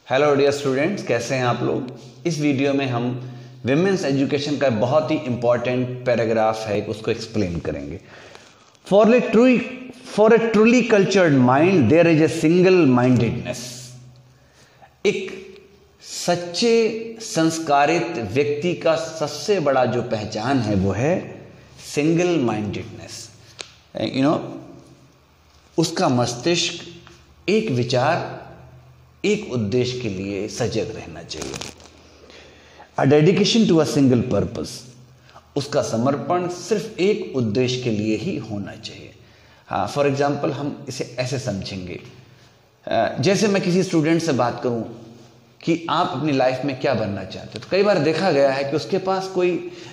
Hello dear students, कैसे हैं आप लोग। इस वीडियो में हम विमेंस एजुकेशन का बहुत ही इंपॉर्टेंट पैराग्राफ है, उसको एक्सप्लेन करेंगे। For a truly cultured mind there is a single mindedness. एक सच्चे संस्कारित व्यक्ति का सबसे बड़ा जो पहचान है वो है सिंगल माइंडेडनेस। उसका मस्तिष्क एक विचार, एक उद्देश्य के लिए सजग रहना चाहिए। A dedication to a single purpose, उसका समर्पण सिर्फ एक उद्देश्य के लिए ही होना चाहिए। हाँ, फॉर एग्जाम्पल हम इसे ऐसे समझेंगे, जैसे मैं किसी स्टूडेंट से बात करूं कि आप अपनी लाइफ में क्या बनना चाहते हो, तो कई बार देखा गया है कि उसके पास कोई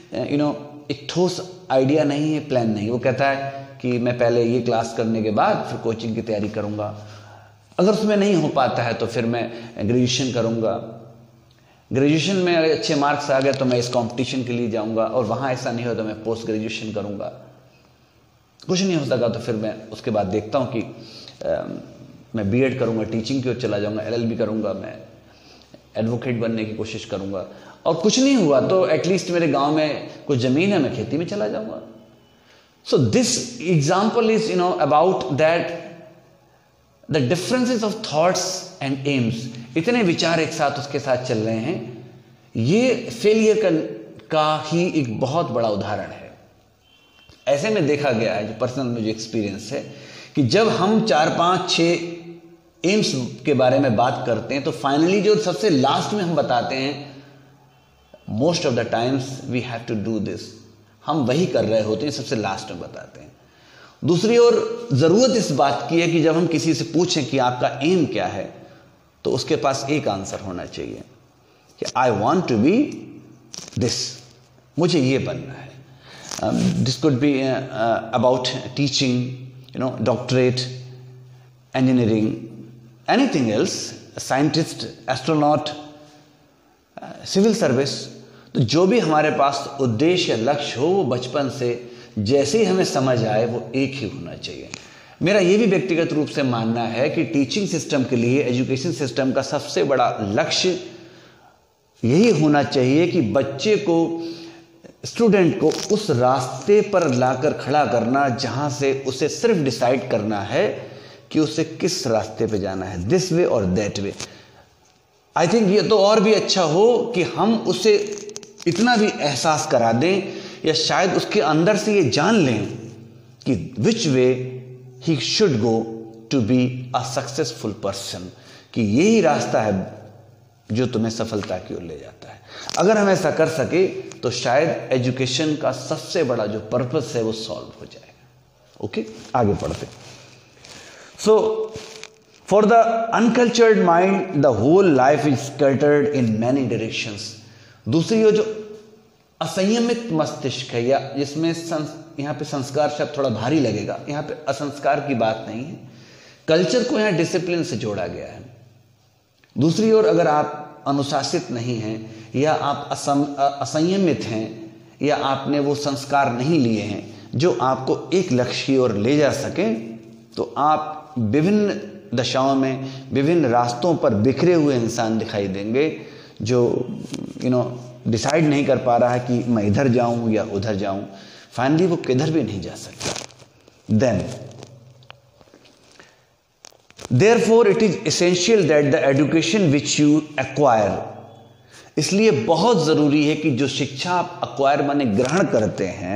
एक ठोस आइडिया नहीं है, प्लान नहीं। वो कहता है कि मैं पहले ये क्लास करने के बाद फिर कोचिंग की तैयारी करूंगा, अगर उसमें नहीं हो पाता है तो फिर मैं ग्रेजुएशन करूंगा, ग्रेजुएशन में अगर अच्छे मार्क्स आ गए तो मैं इस कंपटीशन के लिए जाऊंगा, और वहां ऐसा नहीं हो तो मैं पोस्ट ग्रेजुएशन करूंगा। कुछ नहीं हो सका तो फिर मैं उसके बाद देखता हूं कि मैं बीएड करूंगा, टीचिंग की ओर चला जाऊंगा, एलएलबी करूंगा, मैं एडवोकेट बनने की कोशिश करूंगा, और कुछ नहीं हुआ तो एटलीस्ट मेरे गांव में कुछ जमीन है, मैं खेती में चला जाऊंगा। So this example is about that the differences of thoughts and aims. इतने विचार एक साथ उसके साथ चल रहे हैं, ये फेलियर का ही एक बहुत बड़ा उदाहरण है। ऐसे में देखा गया है, जो पर्सनल मुझे एक्सपीरियंस है, कि जब हम 4, 5, 6 एम्स के बारे में बात करते हैं तो फाइनली जो सबसे लास्ट में हम बताते हैं, most of the times we have to do this, हम वही कर रहे होते हैं, सबसे लास्ट में बताते हैं। दूसरी ओर जरूरत इस बात की है कि जब हम किसी से पूछें कि आपका एम क्या है, तो उसके पास एक आंसर होना चाहिए कि I want to be this, मुझे ये बनना है। This could be about teaching, doctorate, engineering, anything else, scientist, astronaut, civil service. तो जो भी हमारे पास उद्देश्य या लक्ष्य हो, वो बचपन से जैसे ही हमें समझ आए वो एक ही होना चाहिए। मेरा ये भी व्यक्तिगत रूप से मानना है कि टीचिंग सिस्टम के लिए, एजुकेशन सिस्टम का सबसे बड़ा लक्ष्य यही होना चाहिए कि बच्चे को, स्टूडेंट को उस रास्ते पर लाकर खड़ा करना जहां से उसे सिर्फ डिसाइड करना है कि उसे किस रास्ते पे जाना है, दिस वे और दैट वे। आई थिंक ये तो और भी अच्छा हो कि हम उसे इतना भी एहसास करा दें, या शायद उसके अंदर से ये जान लें कि which way he should go to be a successful person, कि यही रास्ता है जो तुम्हें सफलता की ओर ले जाता है। अगर हम ऐसा कर सके तो शायद एजुकेशन का सबसे बड़ा जो पर्पस है वो सॉल्व हो जाएगा। ओके, आगे पढ़ते। So for the uncultured mind the whole life is scattered in many directions. दूसरी ओर जो असंयमित मस्तिष्क है, या जिसमें यहाँ पे संस्कार शब्द थोड़ा भारी लगेगा, यहाँ पे असंस्कार की बात नहीं है, कल्चर को यहाँ डिसिप्लिन से जोड़ा गया है। दूसरी ओर अगर आप अनुशासित नहीं हैं, या आप असंयमित हैं, या आपने वो संस्कार नहीं लिए हैं जो आपको एक लक्ष्य की ओर ले जा सके, तो आप विभिन्न दशाओं में, विभिन्न रास्तों पर बिखरे हुए इंसान दिखाई देंगे, जो डिसाइड नहीं कर पा रहा है कि मैं इधर जाऊं या उधर जाऊं, फाइनली वो किधर भी नहीं जा सकता। Then therefore it is essential that the education which you acquire, इसलिए बहुत जरूरी है कि जो शिक्षा आप एक्वायर माने ग्रहण करते हैं,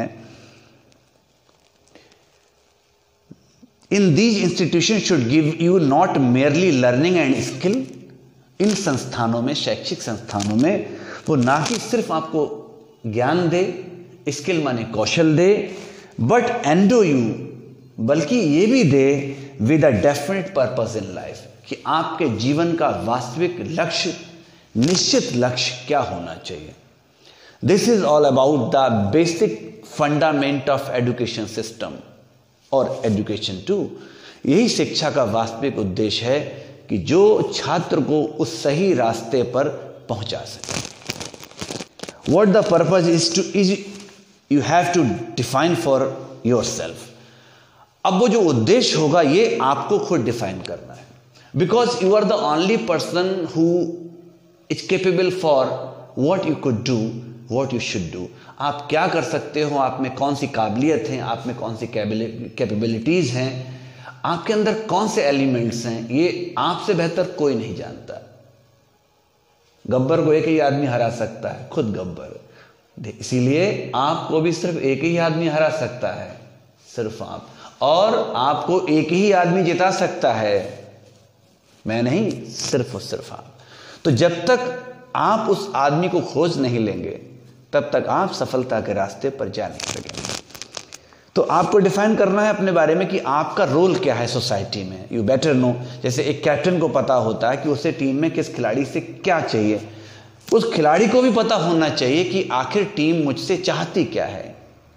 in these institution should give you not merely learning and skill. इन संस्थानों में, शैक्षिक संस्थानों में, वो ना कि सिर्फ आपको ज्ञान दे, स्किल माने कौशल दे, बट एंडो यू, बल्कि ये भी दे with a definite purpose in life, कि आपके जीवन का वास्तविक लक्ष्य, निश्चित लक्ष्य क्या होना चाहिए। This is all about the basic fundament of education system और एजुकेशन टू। यही शिक्षा का वास्तविक उद्देश्य है कि जो छात्र को उस सही रास्ते पर पहुंचा सके। What the purpose is you have to define for yourself. अब वो जो उद्देश्य होगा ये आपको खुद डिफाइन करना है। Because you are the only person who is capable for what you could do, what you should do. आप क्या कर सकते हो, आप में कौन सी काबिलियत है, आप में कौन सी कैपेबिलिटीज हैं, आपके अंदर कौन से एलिमेंट्स हैं, ये आपसे बेहतर कोई नहीं जानता। गब्बर को एक ही आदमी हरा सकता है, खुद गब्बर। इसीलिए आपको भी सिर्फ एक ही आदमी हरा सकता है, सिर्फ आप। और आपको एक ही आदमी जिता सकता है, मैं नहीं, सिर्फ और सिर्फ आप। तो जब तक आप उस आदमी को खोज नहीं लेंगे तब तक आप सफलता के रास्ते पर जा नहीं सकेंगे। तो आपको डिफाइन करना है अपने बारे में कि आपका रोल क्या है सोसाइटी में। यू बेटर नो, जैसे एक कैप्टन को पता होता है कि उसे टीम में किस खिलाड़ी से क्या चाहिए, उस खिलाड़ी को भी पता होना चाहिए कि आखिर टीम मुझसे चाहती क्या है।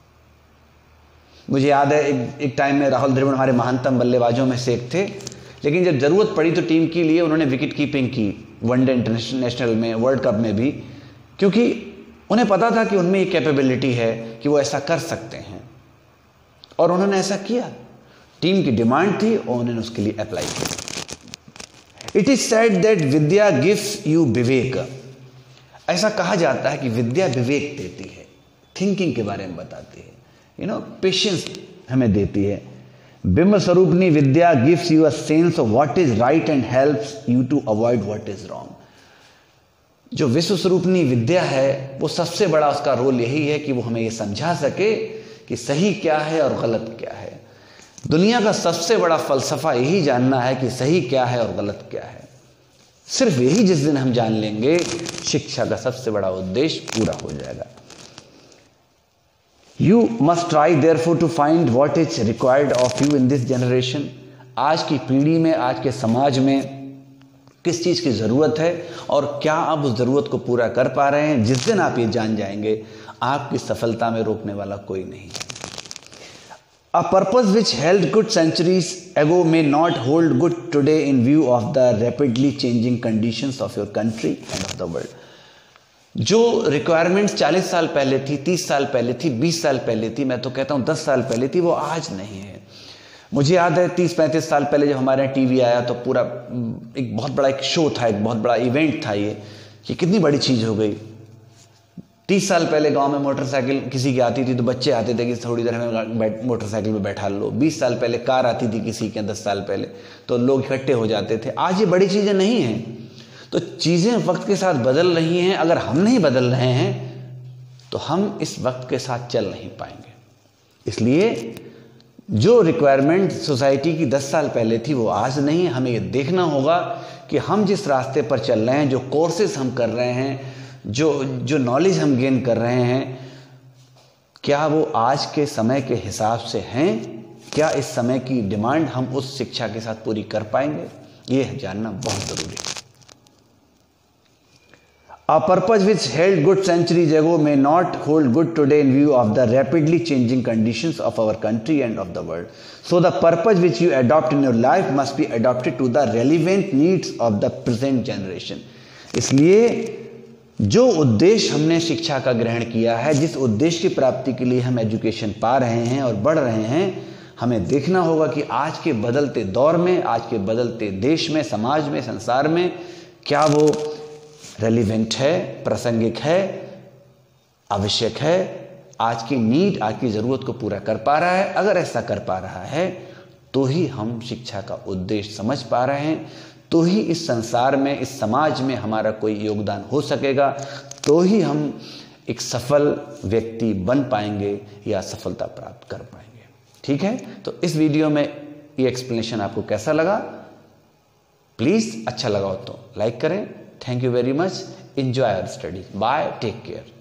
मुझे याद है एक टाइम में राहुल द्रविड़ हमारे महानतम बल्लेबाजों में से एक थे, लेकिन जब जरूरत पड़ी तो टीम के लिए उन्होंने विकेट कीपिंग की, वनडे इंटरनेशनल में, वर्ल्ड कप में भी, क्योंकि उन्हें पता था कि उनमें ये कैपेबिलिटी है कि वो ऐसा कर सकते हैं। और उन्होंने ऐसा किया, टीम की डिमांड थी और उन्होंने उसके लिए अप्लाई किया। It is said that vidya gives you vivek. ऐसा कहा जाता है कि विद्या विवेक देती है, थिंकिंग के बारे में बताती है, पेशेंस हमें देती है। बिंब स्वरूपनी vidya gives you a sense of what is right and helps you to avoid what is wrong. जो विश्व स्वरूपनी विद्या है वो सबसे बड़ा उसका रोल यही है कि वो हमें ये समझा सके कि सही क्या है और गलत क्या है। दुनिया का सबसे बड़ा फलसफा यही जानना है कि सही क्या है और गलत क्या है। सिर्फ यही जिस दिन हम जान लेंगे, शिक्षा का सबसे बड़ा उद्देश्य पूरा हो जाएगा। You must try therefore to find what is required of you in this generation। आज की पीढ़ी में, आज के समाज में किस चीज़ की ज़रूरत है और क्या आप उस ज़रूरत को पूरा कर पा रहे हैं। जिस दिन आप ये जान जाएंगे, आपकी सफलता में रोकने वाला कोई नहीं है। A purpose which held good centuries ago may not hold good today in view of the rapidly changing conditions of your country and of the world। जो रिक्वायरमेंट्स 40 साल पहले थी, 30 साल पहले थी, 20 साल पहले थी, मैं तो कहता हूँ 10 साल पहले थी, वो आज नहीं है। मुझे याद है 30-35 साल पहले जब हमारे यहाँ टीवी आया तो पूरा एक बहुत बड़ा एक शो था, एक बहुत बड़ा इवेंट था। ये कितनी बड़ी चीज़ हो गई। 30 साल पहले गांव में मोटरसाइकिल किसी की आती थी तो बच्चे आते थे कि थोड़ी देर हमें मोटरसाइकिल में बैठा लो। 20 साल पहले कार आती थी किसी के, 10 साल पहले तो लोग इकट्ठे हो जाते थे। आज ये बड़ी चीज़ें नहीं हैं। तो चीज़ें वक्त के साथ बदल रही हैं। अगर हम नहीं बदल रहे हैं तो हम इस वक्त के साथ चल नहीं पाएंगे। इसलिए जो रिक्वायरमेंट सोसाइटी की 10 साल पहले थी वो आज नहीं है। हमें ये देखना होगा कि हम जिस रास्ते पर चल रहे हैं, जो कोर्सेज हम कर रहे हैं, जो नॉलेज हम गेन कर रहे हैं, क्या वो आज के समय के हिसाब से हैं? क्या इस समय की डिमांड हम उस शिक्षा के साथ पूरी कर पाएंगे? ये जानना बहुत ज़रूरी है। A purpose which held good centuries ago may not hold good today in view of the rapidly changing conditions of our country and of the world. So the purpose which you adopt in your life must be adapted to the relevant needs of the present generation। इसलिए जो उद्देश्य हमने शिक्षा का ग्रहण किया है, जिस उद्देश्य की प्राप्ति के लिए हम एजुकेशन पा रहे हैं और बढ़ रहे हैं, हमें देखना होगा कि आज के बदलते दौर में, आज के बदलते देश में, समाज में, संसार में क्या वो रेलिवेंट है, प्रासंगिक है, आवश्यक है, आज की नीड, आज की ज़रूरत को पूरा कर पा रहा है। अगर ऐसा कर पा रहा है तो ही हम शिक्षा का उद्देश्य समझ पा रहे हैं, तो ही इस संसार में, इस समाज में हमारा कोई योगदान हो सकेगा, तो ही हम एक सफल व्यक्ति बन पाएंगे या सफलता प्राप्त कर पाएंगे। ठीक है, तो इस वीडियो में ये एक्सप्लेनेशन आपको कैसा लगा? प्लीज़ अच्छा लगा हो तो लाइक करें। Thank you very much. Enjoy your studies. Bye. Take care.